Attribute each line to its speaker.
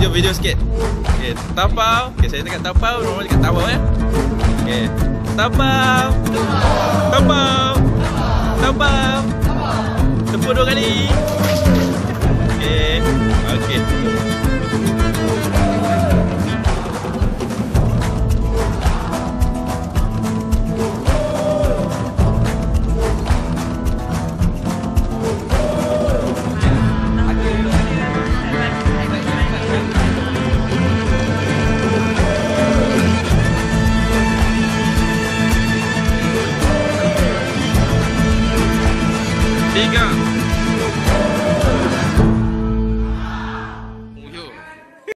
Speaker 1: Jom video sikit. Okay, tapau. Okay, saya dekat tapau, normal dekat tapau Okay. Tapau. Tapau. Tapau. Tepuk 2 kali. Okay. Okay.